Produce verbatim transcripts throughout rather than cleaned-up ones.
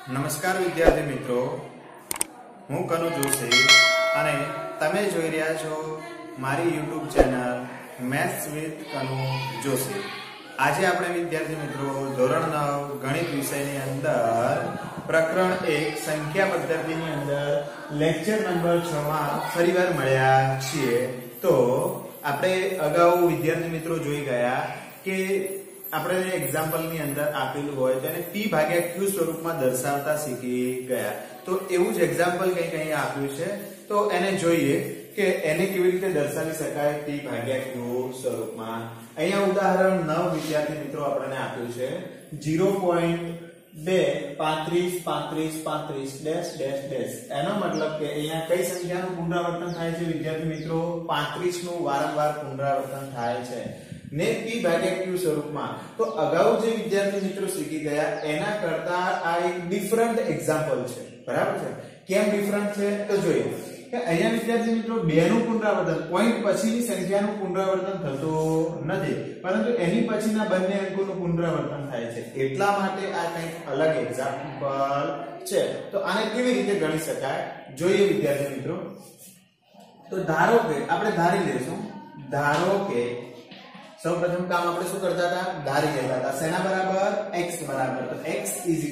નમસ્કાર વિદ્યાર્થી મિત્રો, હું કનુ જોશી અને તમે જોઈ રહ્યા છો મારી YouTube channel maths with Kanu Joshi. આજે આપણે વિદ્યાર્થી મિત્રો ધોરણ નવ ગણિત વિષયની અંદર પ્રકરણ એક સંખ્યા પદ્ધતિની અંદર લેક્ચર નંબર છ માં ફરીવાર મળ્યા છીએ। તો આપણે અગાઉ વિદ્યાર્થી મિત્રો જોઈ ગયા કે આપણે એક્ઝામ્પલ ની અંદર આપેલું હોય તો એને p ભાગ્યા q સ્વરૂપમાં દર્શાવતા શીખી ગયા। તો એવું જ એક્ઝામ્પલ કંઈક અહીંયા આપ્યું છે, તો એને જોઈએ કે એને કેવી રીતે દર્શાવી શકાય p ભાગ્યા q સ્વરૂપમાં। અહીંયા ઉદાહરણ નવ વિદ્યાર્થી મિત્રો આપણને આપ્યું છે ઝીરો પોઈન્ટ બે પાંત્રીસ પાંત્રીસ પાંત્રીસ ડેશ ડેશ ડેશ। એનો મતલબ કે અહીંયા કઈ સંખ્યાનું પુનરાવર્તન થાય છે વિદ્યાર્થી મિત્રો? પાંત્રીસ નું વારંવાર પુનરાવર્તન થાય છે ને p ભાગ્યા q સ્વરૂપમાં। તો અગાઉ જે વિદ્યાર્થી મિત્રો શીખી ગયા એના કરતા આ એક ડિફરન્ટ એક્ઝામ્પલ છે, બરાબર છે? કેમ ડિફરન્ટ છે તો જોઈએ કે અહીંયા વિદ્યાર્થી મિત્રો બે નું પુનરાવર્તન, પોઈન્ટ પછીની સંખ્યાનું પુનરાવર્તન થતું નથી, પરંતુ એની પછીના બંને અંકોનું પુનરાવર્તન થાય છે, એટલા માટે આ કંઈક અલગ એક્ઝામ્પલ છે। તો આને કેવી રીતે ગણી શકાય જોઈએ વિદ્યાર્થી મિત્રો। તો ધારો કે આપણે ધારી લઈશું, ધારો કે સૌપ્રથમ કામ આપણે શું કરતા હતા? ધારી લેતા હતા। શેના બરાબર? x બરાબર। તો x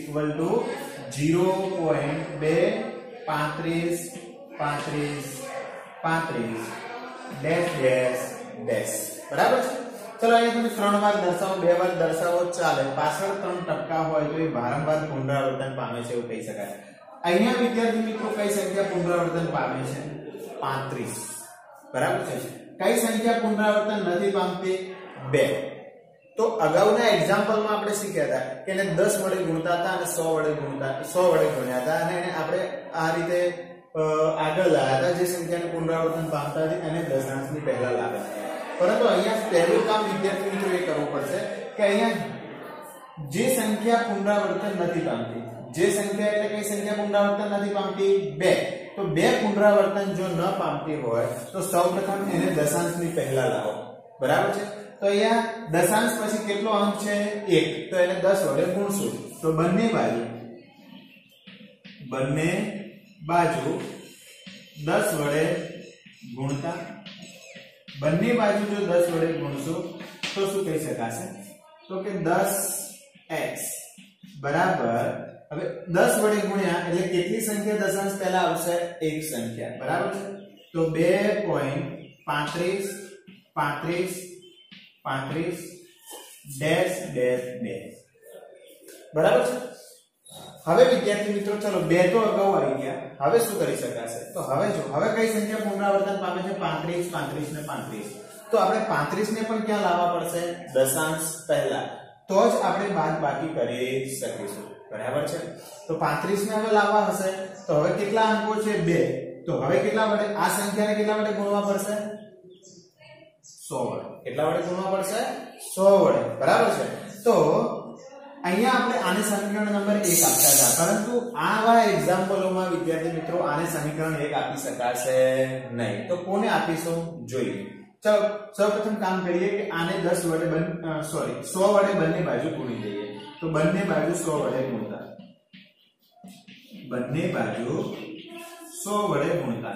ઝીરો પોઈન્ટ બે પાંત્રીસ પાંત્રીસ પાંત્રીસ ડેશ ડેશ ડેશ, બરાબર છે? ચલો અહીંયા તમે ત્રણ વાર દર્શાવો, બે વાર દર્શાવો ચાલે, પાછળ ત્રણ ટપકા હોય તો એ વારંવાર પુનરાવર્તન પામે છે એવું કહી શકાય। અહીંયા વિદ્યાર્થી મિત્રો કઈ સંખ્યા પુનરાવર્તન પામે છે? પાંત્રીસ, બરાબર છે? કઈ સંખ્યા પુનરાવર્તન નથી પામતી? બે। તો અગાઉના એક્ઝામ્પલમાં આપણે શીખ્યા હતા કે એને દસ વડે ગુણતા હતા અને સો વડે ગુણતા સો વડે ગુણ્યા હતા અને એને આપણે આ રીતે આગળ લાવ્યા હતા, જે સંખ્યાને પુનરાવર્તન પામતા હતી એને દશાંશની પહેલા લાવ્યા હતા। પરંતુ અહીંયા પહેલું કામ વિદ્યાર્થી મિત્રો એ કરવું પડશે કે અહીંયા જે સંખ્યા પુનરાવર્તન નથી પામતી, જે સંખ્યા એટલે કઈ સંખ્યા પુનરાવર્તન નથી પામતી? બે। તો બે પુનરાવર્તન જો ન પામતી હોય તો સૌપ્રથમ એને દશાંશની પહેલા લાવો, બરાબર છે? તો અહીંયા દશાંશ પછી કેટલો અંક છે? એક। તો એને દસ વડે ગુણશું તો બંને બાજુ બંને બાજુ દસ વડે ગુણતા, બંને બાજુ જો દસ વડે ગુણશું તો શું કહી શકાશે? તો કે દસ એક્સ બરાબર, હવે દસ વડે ગુણ્યા એટલે કેટલી સંખ્યા દશાંશ પહેલા આવશે? એક સંખ્યા, બરાબર છે? તો બે પોઈન્ટ પાંત્રીસ પાંત્રીસ પાંત્રીસ ડેશ ડેશ ડેશ, બરાબર છે? હવે વિદ્યાર્થી મિત્રો ચલો બે તો અગાઉ આવી ગયા, હવે શું કરી શકાશે? તો હવે જો હવે કઈ સંખ્યા પુનરાવર્તન પામે છે? પાંત્રીસ પાંત્રીસ ને પાંત્રીસ। તો આપણે પાંત્રીસ ને પણ ક્યાં લાવવા પડશે? દશાંશ પહેલા, તો જ આપણે બાદબાકી કરી શકીશું, બરાબર છે? તો પાંત્રીસ ને હવે લાવવા હશે તો હવે કેટલા અંકો છે? બે। તો હવે કેટલા વડે આ સંખ્યાને કેટલા વડે ગુણવા પડશે? સો વડે। કેટલા વડે ગુણવા પડશે? સો વડે, બરાબર છે? તો અહીંયા આપણે આને સમીકરણ નંબર એક આપતા હતા, પરંતુ આવા એક્ઝામ્પલોમાં વિદ્યાર્થી મિત્રો આને સમીકરણ એક આપી શકાશે નહીં। તો કોને આપીશું જોઈએ। ચલો સૌપ્રથમ કામ કરીએ કે આને દસ વડે સોરી સો વડે બંને બાજુ ગુણી દઈએ। તો બંને બાજુ સો વડે ગુણતા, બંને બાજુ સો વડે ગુણતા,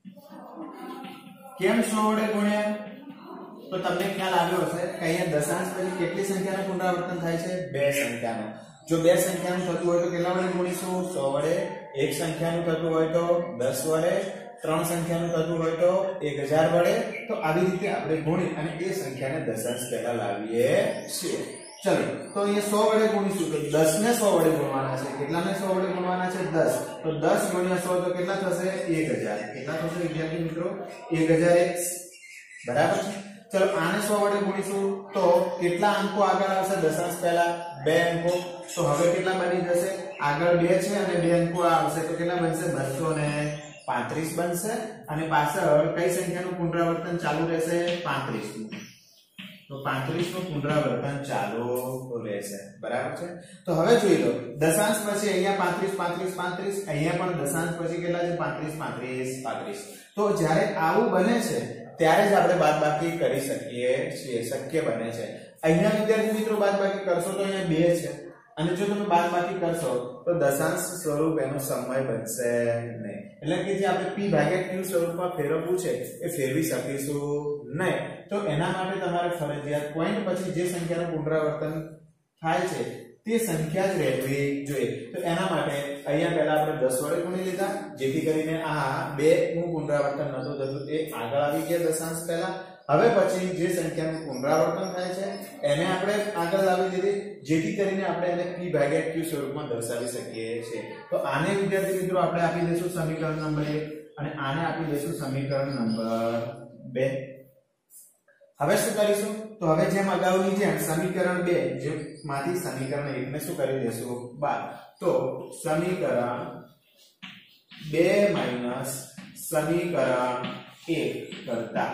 કેમ સો વડે ગુણ્યા? તો તમને ખ્યાલ આવ્યો હશે કે અહીંયા દશાંશ પછી કેટલી સંખ્યાનું પુનરાવર્તન થાય છે? બે સંખ્યાનું। જો બે સંખ્યાનું થતું હોય તો કેટલા વડે ગુણીશું? સો વડે। એક સંખ્યાનું થતું હોય તો દસ વડે, ત્રણ સંખ્યાનું થતું હોય તો એક હજાર વડે। તો આવી રીતે આપણે ગુણી અને એ સંખ્યાને દશાંશ પહેલા લાવીએ છીએ। ચલો તો અહીંયા સો વડે ગુણીશું તો દસ ને સો વડે ગુણવાના છે। કેટલાને સો વડે ગુણવાના છે? દસ। તો દસ ગુણ્યા સો તો કેટલા થશે? એક હજાર। કેટલા થશે વિદ્યાર્થી મિત્રો? એક હજાર એક, બરાબર છે? ચલો આને સો વડે ગુણીશું તો કેટલા અંકો આગળ આવશે દશાંશ પહેલા? બે અંકો। તો હવે કેટલા બની જશે? આગળ બે છે અને બે અંકો આવશે તો કેટલા બનશે? બસો ને પાંત્રીસ બનશે અને પાછળ કઈ સંખ્યાનું પુનરાવર્તન ચાલુ રહેશે? પાંત્રીસ નું। તો પાંત્રીસ નું પુનરાવર્તન ચાલુ રહેશે, બરાબર છે? તો હવે જોઈ લો દશાંશ પછી અહીંયા પાંત્રીસ પાંત્રીસ પાંત્રીસ, અહીંયા પણ દશાંશ પછી કેટલા છે? પાંત્રીસ પાંત્રીસ પાંત્રીસ। તો જ્યારે આવું બને છે ત્યારે જ આપણે બાદબાકી કરી શકીએ છીએ, શક્ય બને છે। અહીંયા વિદ્યાર્થી મિત્રો બાદબાકી કરશો તો અહીંયા બે છે, અને જો તમે બાદબાકી કરશો તો દશાંશ સ્વરૂપ એનો સમય બનશે નહીં. એટલે કે જે આપણે p ભાગ્યા q સ્વરૂપમાં ફેરવવું છે એ ફેરવી શકીશું નહીં. તો એના માટે તમારે ફરજિયાત પોઈન્ટ પછી જે સંખ્યાનું પુનરાવર્તન થાય છે તે સંખ્યા જ રહેવી જોઈએ. તો એના માટે અહીંયા પહેલા આપણે દસ વડે ગુણી લીધા, જેથી કરીને આ બે નું પુનરાવર્તન નતું થતું એ આગળ આવી ગયા દશાંશ પહેલા. હવે પછી જે સંખ્યાનું પુનરાવર્તન થાય છે એને આપણે આગળ લાવી દીધી, જેથી કરીને આપણે એને p ભાગ્યા q સ્વરૂપમાં દર્શાવી શકીએ છીએ. તો આને વિદ્યાર્થી મિત્રો આપણે આપી દઈશું સમીકરણ નંબર એક અને આને આપી દઈશું સમીકરણ નંબર બે. હવે શું કરીશું? તો હવે જેમ અગાઉની જેમ સમીકરણ બે જે માંથી સમીકરણ એક ને શું કરી દેશું? બાદ. તો સમીકરણ બે માઈનસ સમીકરણ એક કરતા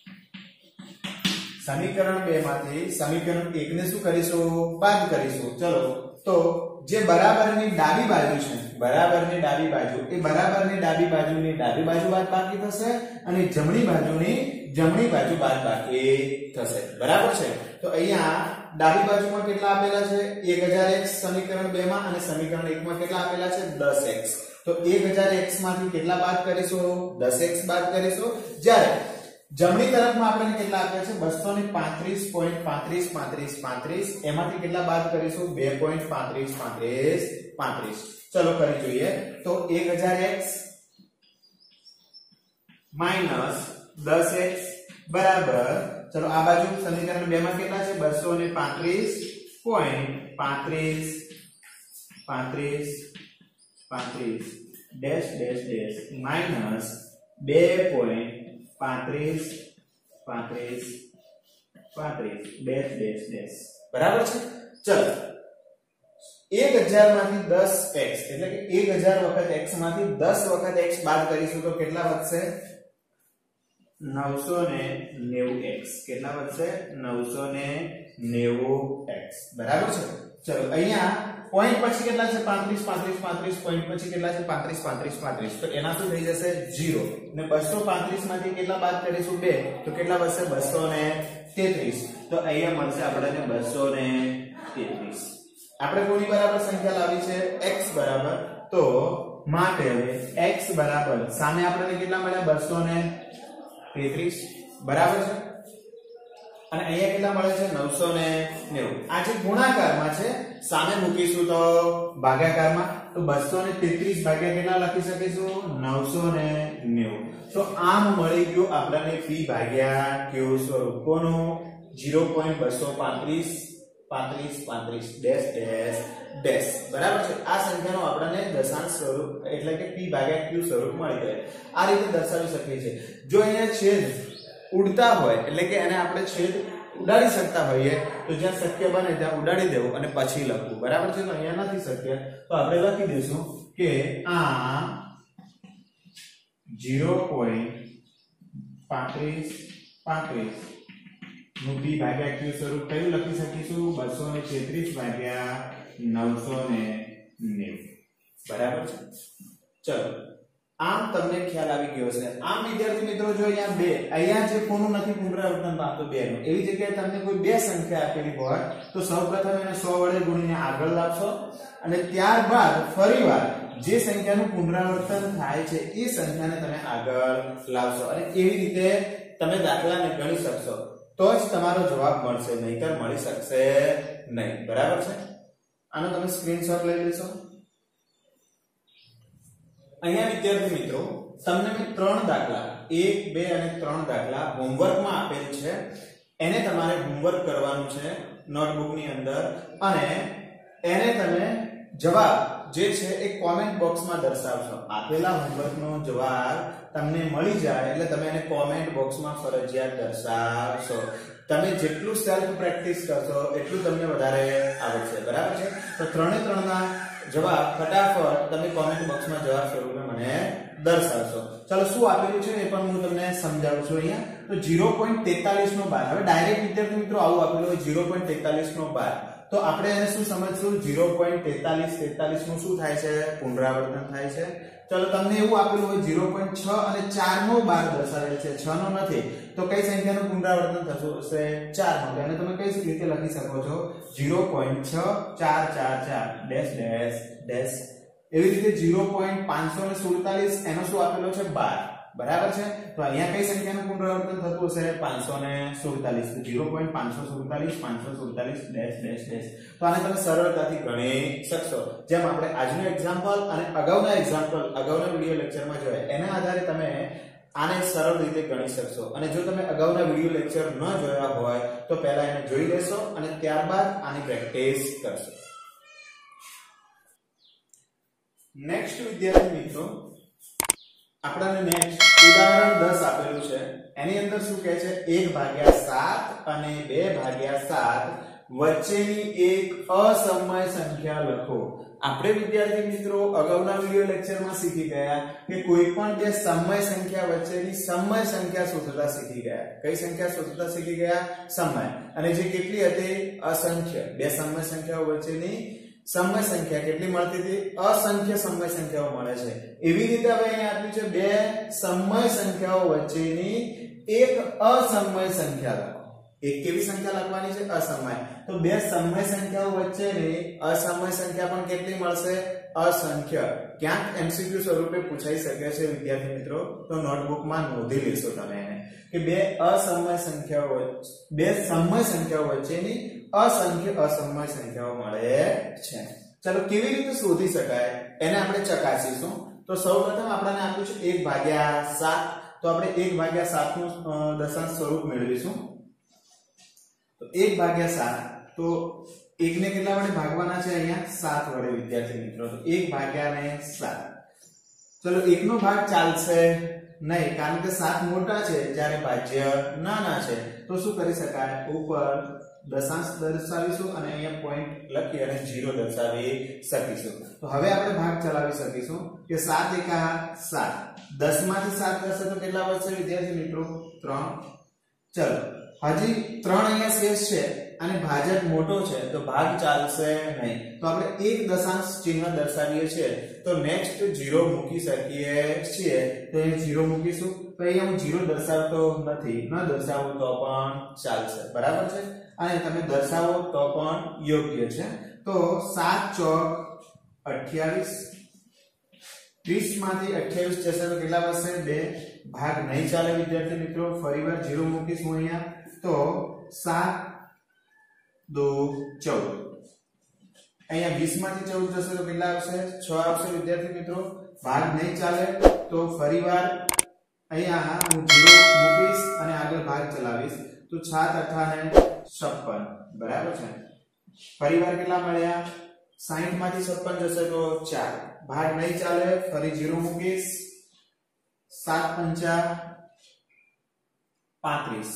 સમીકરણ બે માંથી સમીકરણ એક ને શું કરીશું? બાદ કરીશું. ચલો, તો જે બરાબરની ડાબી બાજુ છે, બરાબરની ડાબી બાજુ એ બરાબરની ડાબી બાજુની ડાબી બાજુ બાદ બાકી થશે અને જમણી બાજુની જમણી બાજુ બાદ બાકી થશે. બરાબર છે? તો અહીંયા ડાબી બાજુમાં કેટલા આપેલા છે? એક હજાર x સમીકરણ બે માં અને સમીકરણ એક માં કેટલા આપેલા છે? દસ એક્સ. તો એક હજાર x માંથી કેટલા બાદ કરીશું? દસ એક્સ બાદ કરીશું. જ્યારે જમણી તરફમાં આપણે કેટલા આપ્યા છે? બસો પાંત્રીસ પોઈન્ટ પાંત્રીસ પાંત્રીસ પાંત્રીસ. એમાંથી કેટલા બાદ કરીશું? બે પોઈન્ટ પાંત્રીસ પાંત્રીસ પાંત્રીસ. ચલો કરી જોઈએ. તો એક હજાર x માઈનસ દસ એક્સ બરાબર, ચલો આ બાજુ સમીકરણ બે માં કેટલા છે? બસો પાંત્રીસ પોઈન્ટ પાંત્રીસ પાંત્રીસ પાંત્રીસ ડેશ ડેશ ડેશ માઈનસ બે પોઈન્ટ પાંત્રીસ પાંત્રીસ પાંત્રીસ ડેશ ડેશ ડેશ. બરાબર છે? ચલો, એક હજાર માંથી દસ એક્સ એટલે કે એક હજાર વખત x માંથી દસ વખત x બાદ કરીશું તો કેટલા વધશે? નવસો નેવું એક્સ. કેટલા વધશે? નવસો નેવું એક્સ. બરાબર છે? ચલો, અહીંયા પોઈન્ટ પછી કેટલા છે? પાંત્રીસ પાંત્રીસ પાંત્રીસ. પોઈન્ટ પછી કેટલા છે? પાંત્રીસ પાંત્રીસ પાંત્રીસ. તો એના શું થઈ જશે? ઝીરો. ને બસો પાંત્રીસ માંથી કેટલા બાદ કરીશું? બે. તો કેટલા વધશે? બસો તેત્રીસ. તો અહીંયા મળશે આપણને બસો તેત્રીસ. આપણે કોની બરાબર સંખ્યા લાવી છે? x બરાબર. તો માટે x બરાબર સામે આપણને કેટલા મળ્યા? બસો તેત્રીસ. બરાબર છે? અને અહીંયા કેટલા મળે છે? નવસો નેવું. આ જે ગુણાકારમાં છે સામે મૂકીશું તો ભાગાકારમાં, તો બસો તેત્રીસ ભાગ્યા કેટલા લખી શકીશું? નવસો નેવું. તો આમ મળી ગયું આપણને p ભાગ્યા q સ્વરૂપ. કોનું? ઝીરો પોઈન્ટ બસો પાંત્રીસ પાંત્રીસ પાંત્રીસ ડેશ ડેશ ડેશ. બરાબર છે? આ સંખ્યાનો આપણને દશાંશ સ્વરૂપ એટલે કે p ભાગ્યા q સ્વરૂપ મળી જાય. આ રીતે દર્શાવી શકીએ છીએ. જો અહીંયા છેદ ઉડતા હોય એટલે કે એને આપણે છેદ ઉડાડી શકતા હોઈએ તો જ્યાં શક્ય બને ત્યાં ઉડાડી દેવું અને પછી લખવું. બરાબર છે? તો અહીંયા નથી શક્ય તો આપણે લખી દઈશું કે આ ઝીરો પોઈન્ટ પાંત્રીસ પાંત્રીસ નું p ભાગ્યા q સ્વરૂપ કયું લખી શકીશું? બસો તેત્રીસ ભાગ્યા નવસો નેવું. બરાબર છે? ચલો, આમ તમને ખ્યાલ આવી ગયો છે. આમ વિદ્યાર્થી મિત્રો જો અહીંયા બે, અહીંયા જે કોનું નથી પુનરાવર્તન પામતો બે નું, એવી જગ્યાએ તમને કોઈ બે સંખ્યા આપેલી હોય તો સૌપ્રથમ એને સો વડે ગુણીને આગળ લાવશો અને ત્યારબાદ ફરીવાર જે સંખ્યાનું પુનરાવર્તન થાય છે એ સંખ્યાને તમે આગળ લાવશો અને એવી રીતે તમે દાખલાને ગણી શકશો. તો જ તમારો જવાબ મળશે, નહીતર મળી શકશે નહીં. બરાબર છે? આનો તમે સ્ક્રીનશોટ લઈ લેશો. અહીંયા વિદ્યાર્થી મિત્રો તમને મેં ત્રણ દાખલા એક બે અને ત્રણ દાખલા હોમવર્કમાં આપેલ છે. એને તમારે હોમવર્ક કરવાનું છે નોટબુકની અંદર અને એને તમે જવાબ જે છે એ કોમેન્ટ બોક્સમાં દર્શાવશો. આપેલા હોમવર્કનો જવાબ તમને મળી જાય એટલે તમે એને કોમેન્ટ બોક્સમાં ફરજિયાત દર્શાવશો. તમે જેટલું સેલ્ફ પ્રેક્ટિસ કરશો એટલું તમને વધારે આવડશે. બરાબર છે? તો ત્રણે ત્રણના જવાબ ફટાફટ તમે કોમેન્ટ બોક્સમાં જવાબ સ્વરૂપે મને દર્શાવશો. ચાલો, શું આપેલું છે એ પણ હું તમને સમજાવું છું. અહીંયા તો ઝીરો પોઈન્ટ તેતાલીસ નો બાર. હવે ડાયરેક્ટ વિદ્યાર્થી મિત્રો આવું આપેલું હોય ઝીરો પોઈન્ટ તેતાલીસ નો બાર, તો આપણે એને શું સમજશું? ઝીરો પોઈન્ટ તેતાલીસ તેતાલીસ નું શું થાય છે? પુનરાવર્તન થાય છે. ચલો, તમને એવું આપેલું હોય ઝીરો પોઈન્ટ છ અને ચાર નો બાર દર્શાવેલ છે, છ નો નથી, તો તો કઈ સંખ્યાનું પુનરાવર્તન થતું હશે ચાર માટે અને તમે કઈ રીતે લખી શકો છો ઝીરો પોઈન્ટ છ ચાર ચાર ચાર ડેશ ડેશ ડેશ એવી રીતે ઝીરો પોઈન્ટ પાંચસો સુડતાલીસ એનો શું આપેલો છે બાર બરાબર છે તો અહીંયા કઈ સંખ્યાનું પુનરાવર્તન થતું હશે પાંચસો સુડતાલીસ તો ઝીરો પોઈન્ટ પાંચસો સુડતાલીસ પાંચસો સુડતાલીસ ડેશ ડેશ ડેશ તો આને તમે સરળતાથી ગણી શકશો જેમ આપણે આજનું એક્ઝામ્પલ અને અગાઉના એક્ઝામ્પલ અગાઉના વિડિયો લેક્ચરમાં જોયા એના આધારે તમે આને સરળ રીતે ગણી શકશો અને જો તમે અગાઉના વિડિયો લેક્ચર ન જોયા હોય તો પહેલા એને જોઈ લેશો અને ત્યારબાદ આની પ્રેક્ટિસ કરશો નેક્સ્ટ વિદ્યાર્થી મિત્રો આપણને નેક્સ્ટ ઉદાહરણ દસ આપેલું છે એની અંદર શું કહે છે એક ભાગ્યા સાત અને બે ભાગ્યા સાત વચ્ચેની એક અસમય સંખ્યા લખો આપણે વિદ્યાર્થી મિત્રો અગાઉના વિડિયો લેક્ચરમાં શીખી ગયા કે કોઈ પણ બે સમય સંખ્યા વચ્ચેની સમય સંખ્યા શોધતા શીખી ગયા કઈ સંખ્યા શોધતા શીખી ગયા સમય અને જે કેટલી હતી અસંખ્ય બે સમય સંખ્યાઓ વચ્ચેની સમય સંખ્યા કેટલી મળતી હતી અસંખ્ય સમય સંખ્યાઓ મળે છે એવી રીતે હવે અહીંયા આપ્યું છે બે સમય સંખ્યાઓ વચ્ચેની એક અસમય સંખ્યા લખો એક કેવી સંખ્યા લખવાની છે અસમય તો બે સમય સંખ્યાઓ વચ્ચેની અસમય સંખ્યા પણ કેટલી મળશે અસંખ્ય ક્યાંક એમસીક્યુ સ્વરૂપે પૂછાઈ શકે છે વિદ્યાર્થી મિત્રો તો નોટબુકમાં નોંધી લેશો તમે એને કે બે અસમય સંખ્યાઓ બે સમય સંખ્યાઓ વચ્ચેની અસંખ્ય અસમય સંખ્યાઓ મળે છે ચલો કેવી રીતે શોધી શકાય એને આપણે ચકાસીશું તો સૌપ્રથમ આપણને આપ્યું છે એક ભાગ્યા સાત તો આપણે એક ભાગ્યા સાત નું દશાંશ સ્વરૂપ મેળવીશું તો એક ભાગ્યા સાત તો એક ને કેટલા વડે ભાગવાના છે અહીંયા સાત વડે વિદ્યાર્થી મિત્રો તો એક ભાગ્યા ને સાત ચલો એક નો ભાગ ચાલશે નહીં કારણ કે સાત મોટા છે જ્યારે ભાજ્ય નાના છે તો શું કરી શકાય ઉપર દશાંશ દર્શાવીશું અને અહીંયા પોઈન્ટ લખી અને ઝીરો દર્શાવી શકીશું તો હવે આપણે ભાગ ચલાવી શકીશું કે સાત એકા સાત દસ માંથી સાત જશે તો કેટલા વધશે વિદ્યાર્થી મિત્રો ત્રણ ચલો હજી ત્રણ અહીંયા શેષ છે અને ભાજક મોટો છે તો ભાગ ચાલશે નહીં તો આપણે એક દશાંશ ચિહ્ન દર્શાવીએ છીએ તો નેક્સ્ટ ઝીરો મૂકી શકીએ છીએ તો અહીં ઝીરો મૂકીશું તો અહીંયા હું ઝીરો દર્શાવતો નથી ન દર્શાવું તો પણ ચાલશે બરાબર છે અને તમે દર્શાવો તો પણ યોગ્ય છે તો સાત ચોક અઠ્યાવીસ ત્રીસ માંથી અઠ્યાવીસ જશે તો કેટલા વધશે બે ભાગ નહીં ચાલે વિદ્યાર્થી મિત્રો ફરીવાર ઝીરો મૂકીશું અહીંયા તો સાત દો ચૌદ અહીંયા વીસ માંથી ચૌદ જશે તો કેટલા આવશે છ આવશે વિદ્યાર્થી મિત્રો ભાગ નહીં ચાલે તો ફરીવાર અહીંયા હું ઝીરો મૂકીશ અને આગળ ભાગ ચલાવીશ તો સાત અઠાને છપ્પન બરાબર છે ફરીવાર કેટલા મળ્યા સાઠ માંથી છપ્પન જશે તો ચાર ભાગ નહીં ચાલે ફરી ઝીરો મૂકીશ સાત પંચા પાંત્રીસ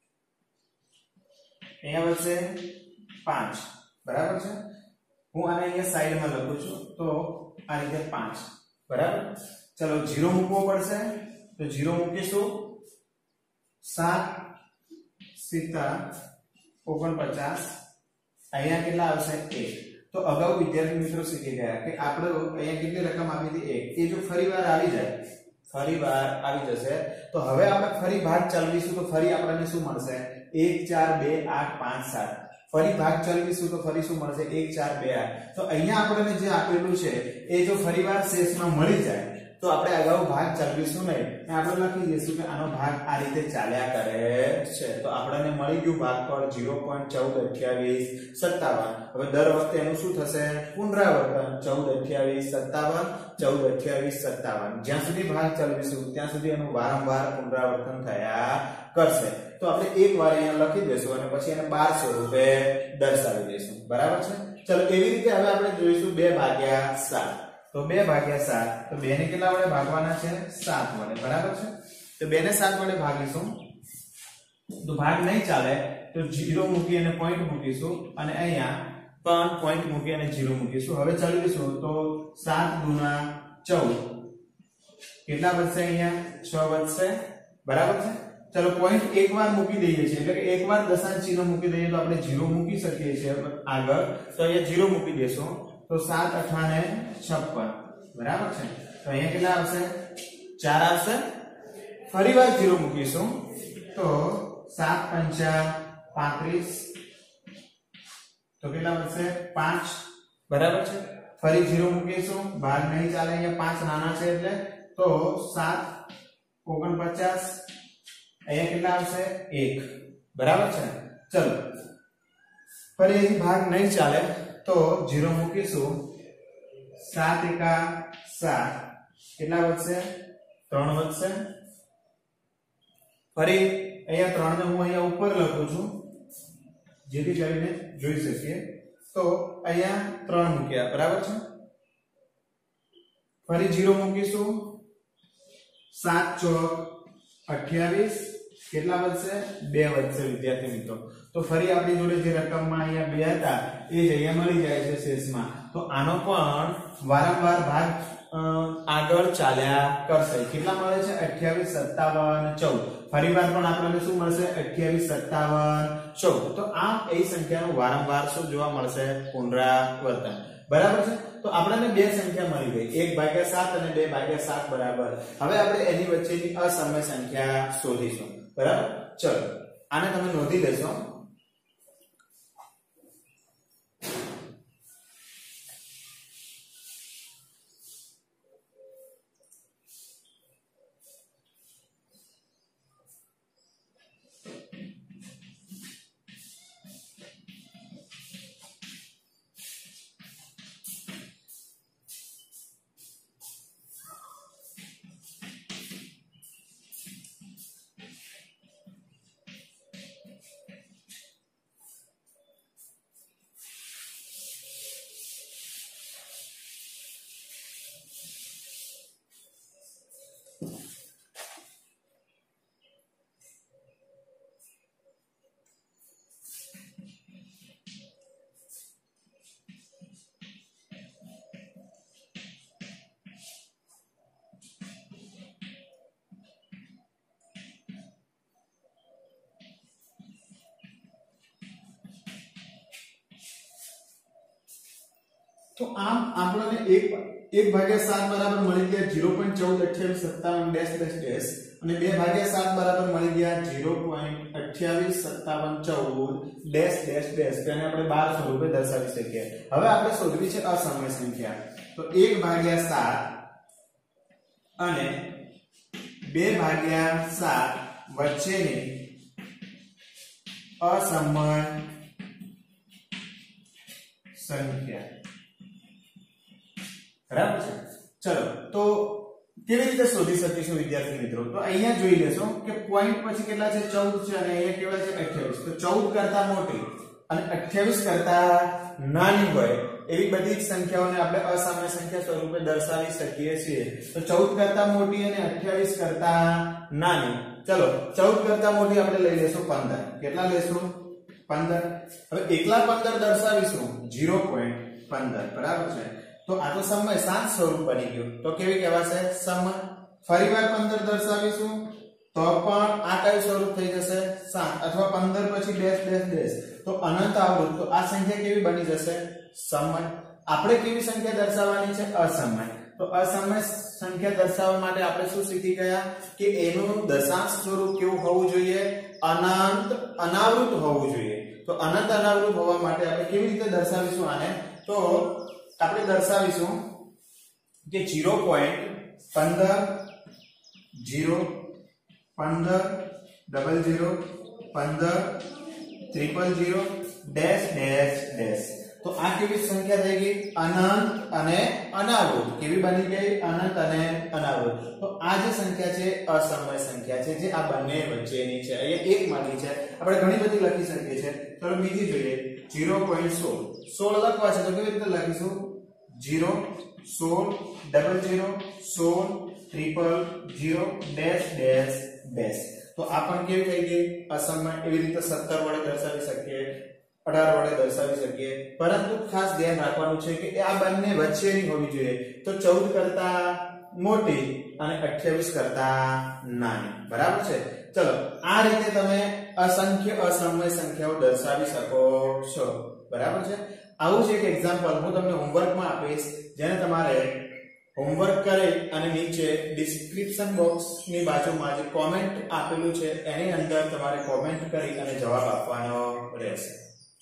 અહીંયા વધશે પાંચ બરાબર છે હું આને અહીંયા સાઈડમાં લખું છું તો આ રીતે પાંચ બરાબર ચલો ઝીરો મૂકવો પડશે તો ઝીરો મૂકીશું સાત સિત્તા ઓગણપચાસ અહીંયા કેટલા આવશે એક તો અગાઉ વિદ્યાર્થી મિત્રો શીખી ગયા કે આપણે અહીંયા કેટલી રકમ આપી હતી એક એ જો ફરીવાર આવી જાય ફરીવાર આવી જશે તો હવે આપણે ફરી ભાગ ચલાવીશું તો ફરી આપણને શું મળશે એક ચાર બે આઠ પાંચ સાત ફરી ભાગ ચલાવીશું તો ફરી શું મળશે એક ચાર બે આઠ તો અહીંયા આપણને જે આપેલું છે એ જો ફરીવાર શેષમાં મળી જાય તો આપણે અગાઉ ભાગ ચલાવીશું નહીં આપણે લખી દઈશું કે આનો ભાગ આ રીતે ચાલ્યા કરે છે તો આપણને મળી ગયું ભાગફળ ઝીરો પોઈન્ટ ચૌદ અઠ્યાવીસ સત્તાવન હવે દર વખતે એનું શું થશે પુનરાવર્તન ચૌદ અઠ્યાવીસ સત્તાવન ચૌદ અઠ્યાવીસ સત્તાવન જ્યાં સુધી ભાગ ચલાવીશું ત્યાં સુધી એનું વારંવાર પુનરાવર્તન થયા કરશે તો આપણે એક વાર અહીંયા લખી દઈશું અને પછી એને બાર સ્વરૂપે દર્શાવી દઈશું બરાબર છે ચલો એવી રીતે હવે આપણે જોઈશું બે ભાગ્યા સાત તો બે ભાગ્યા સાત તો બે ને કેટલા વડે ભાગવાના છે સાત વડે બરાબર છે તો બે ને સાત વડે ભાગીશું તો ભાગ નહીં ચાલે તો ઝીરો મૂકી અને પોઈન્ટ મૂકીશું અને અહીંયા પણ પોઈન્ટ મૂકી અને ઝીરો મૂકીશું હવે ચલાવીશું તો સાત ગુણા ચૌદ કેટલા વધશે અહીંયા છ વધશે બરાબર છે ચલો પોઈન્ટ એકવાર મૂકી દઈએ છીએ એટલે કે એકવાર દશાંશ ચિહ્ન મૂકી દઈએ તો આપણે ઝીરો મૂકી શકીએ છીએ આગળ તો અહીંયા ઝીરો મૂકી દેશું તો સાત અઠાને છપ્પન બરાબર છે તો અહીંયા કેટલા આવશે ચાર આવશે ફરીવાર ઝીરો મૂકીશું તો સાત પંચા પાંત્રીસ, તો કેટલા વધશે પાંચ, બરાબર છે। ફરી જીરો મૂકીશું, ભાગ નહીં ચાલે, અહીંયા પાંચ નાના છે એટલે, તો સાત ઓગણપચાસ, અહીંયા કેટલા આવશે એક, બરાબર છે। ચલો ફરી અહીં ભાગ નહીં ચાલે તો જીરો મૂકીશું, સાત એકા સાત, કેટલા વધશે ત્રણ વધશે। ફરી અહીંયા ત્રણ ને હું અહીંયા ઉપર લખું છું જેથી કરીને જોઈ શકીએ, તો અહીંયા ત્રણ મૂક્યા, બરાબર છે। ફરી જીરો મૂકીશું, સાત ચોક અઠ્યાવીસ, કેટલા વધશે બે વધશે વિદ્યાર્થી મિત્રો। તો ફરી આપણી જોડે જે રકમમાં અહીંયા બે હતા એ જ અહીંયા મળી જાય છે શેષમાં। તો આનો પણ વારંવાર ભાગ આગળ ચાલ્યા કરશે। કેટલા મળે છે અઠ્યાવીસ, સત્તાવન, ચૌદ, ફરીવાર પણ આપણને શું મળશે અઠ્યાવીસ, સત્તાવન, ચૌદ। તો આ એ સંખ્યાનું વારંવાર શું જોવા મળશે પુનરાવર્તન, બરાબર છે। તો આપણને બે સંખ્યા મળી ગઈ, એક ભાગ્યા સાત અને બે ભાગ્યા સાત બરાબર। હવે આપણે એની વચ્ચેની અસમય સંખ્યા શોધીશું, બરાબર। ચલો આને તમે નોંધી લેશો। तो आम આપણને એક એક ભાગ્યા સાત બરાબર મળી ગયા ઝીરો પોઈન્ટ ચૌદ અઠ્યાવીસ સત્તાવન ડેશ ડેશ ડેશ અને બે ભાગ્યા સાત બરાબર મળી ગયા ઝીરો પોઈન્ટ અઠ્યાવીસ સત્તાવન ચૌદ ડેશ ડેશ ડેશ તેને આપણે બાર સ્વરૂપે દર્શાવી શકીએ। હવે આપણે શોધવી છે અસમય સંખ્યા। તો એક ભાગ્યા સાત અને બે ભાગ્યા સાત વચ્ચેની અસમય સંખ્યા, બરાબર છે। ચલો તો કેવી રીતે શોધી શકીશું વિદ્યાર્થી મિત્રો? તો અહીંયા જોઈ લેશો કે પોઈન્ટ પછી કેટલા છે ચૌદ છે અને અહીંયા કેવા છે અઠ્યાવીસ। તો ચૌદ કરતા મોટી અને અઠ્યાવીસ કરતા નાની હોય એવી બધી જ સંખ્યાઓને આપણે અસમય સંખ્યા સ્વરૂપે દર્શાવી શકીએ છીએ। તો ચૌદ કરતા મોટી અને અઠ્યાવીસ કરતા નાની, ચલો ચૌદ કરતા મોટી આપણે લઈ લેશું પંદર, કેટલા લેશું પંદર। હવે એકલા પંદર દર્શાવીશું ઝીરો પોઈન્ટ પંદર, બરાબર છે। તો આ તો સમય સાત સ્વરૂપ બની ગયું, તો કેવી કહેવાશે સમય। ફરીવાર પંદર દર્શાવીશું તો પણ આ કયું સ્વરૂપ થઈ જશે સાત, અથવા પંદર પછી ડેશ ડેશ ડેશ તો અનંત આવૃત, તો આ સંખ્યા કેવી બની જશે સમય। આપણે કેવી સંખ્યા દર્શાવવાની છે અસમય। તો અસમય સંખ્યા દર્શાવવા માટે આપણે શું શીખી ગયા કે એનું દશાંશ સ્વરૂપ કેવું હોવું જોઈએ અનંત અનાવૃત હોવું જોઈએ। તો અનંત અનાવૃત હોવા માટે આપણે કેવી રીતે દર્શાવીશું આને? તો આપણે દર્શાવીશું કે ઝીરો પોઈન્ટ પંદર, ઝીરો, પંદર, ડબલ ઝીરો, પંદર, triple zero, dash dash dash. તો આ કેવી સંખ્યા થઈ ગઈ અનંત અને અનાવૃત, કેવી બની ગઈ અનંત અને અનાવૃત। તો આ જે સંખ્યા છે અસમય સંખ્યા છે જે આ બંને વચ્ચેની છે। અહીંયા એક માંથી છે, આપણે ઘણી બધી લખી શકીએ છીએ। ચલો બીજી જોઈએ ઝીરો પોઈન્ટ સોળ, સોળ લખવા છે તો કેવી રીતે લખીશું ઝીરો, સોળ, ડબલ ઝીરો, સોળ, triple zero, dash dash dash. તો આ પણ કેવી થઈ ગઈ અસમય। એવી રીતે સત્તર વડે દર્શાવી શકીએ, અઢાર વડે દર્શાવી શકીએ, પરંતુ ખાસ ધ્યાન રાખવાનું છે કે આ બંને વચ્ચેની હોવી જોઈએ। તો ચૌદ કરતા મોટી અને અઠ્યાવીસ કરતા નાની, બરાબર છે। ચલો આ રીતે તમે અસંખ્ય અસમય સંખ્યાઓ દર્શાવી શકો છો, બરાબર છે। આવું જ એક એક્ઝામ્પલ હું તમને હોમવર્કમાં આપીશ, જેને તમારે હોમવર્ક કરી અને નીચે ડિસ્ક્રિપ્શન બોક્સ ની બાજુમાં જે કોમેન્ટ આપેલું છે એની અંદર તમારે કોમેન્ટ કરી અને જવાબ આપવાનો રહેશે.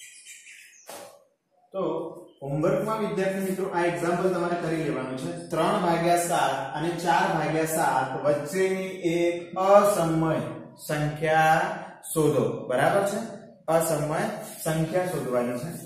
તો હોમવર્કમાં વિદ્યાર્થી મિત્રો આ એક્ઝામ્પલ તમારે કરી લેવાનું છે. ત્રણ ભાગ્યા સાત અને ચાર ભાગ્યા સાત વચ્ચેની એક અસમય સંખ્યા શોધો. બરાબર છે? અસમય સંખ્યા શોધવાની છે.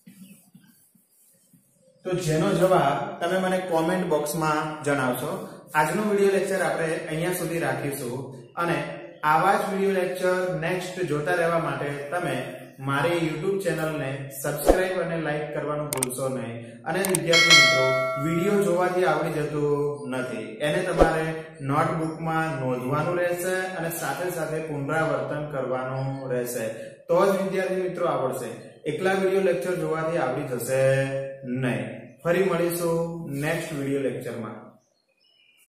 તો જેનો જવાબ તમે મને કોમેન્ટ બોક્સમાં જણાવશો. આજનો વિડિયો લેક્ચર આપણે અહીંયા સુધી રાખીશું અને આવા જ વિડિયો લેક્ચર નેક્સ્ટ જોતા રહેવા માટે તમે મારી YouTube ચેનલને સબસ્ક્રાઇબ અને લાઈક કરવાનું ભૂલશો નહીં. અને વિદ્યાર્થી મિત્રો, વિડિયો જોવાથી આવડી જતું નથી. એને તમારે નોટબુકમાં નોંધવાનું રહેશે અને સાથે સાથે પુનરાવર્તન કરવાનું રહેશે. તો જ વિદ્યાર્થી મિત્રો આવડશે. એકલા વિડિયો લેક્ચર જોવાથી આવડી જશે નહીં. ફરી મળીશું નેક્સ્ટ વિડિયો લેક્ચરમાં.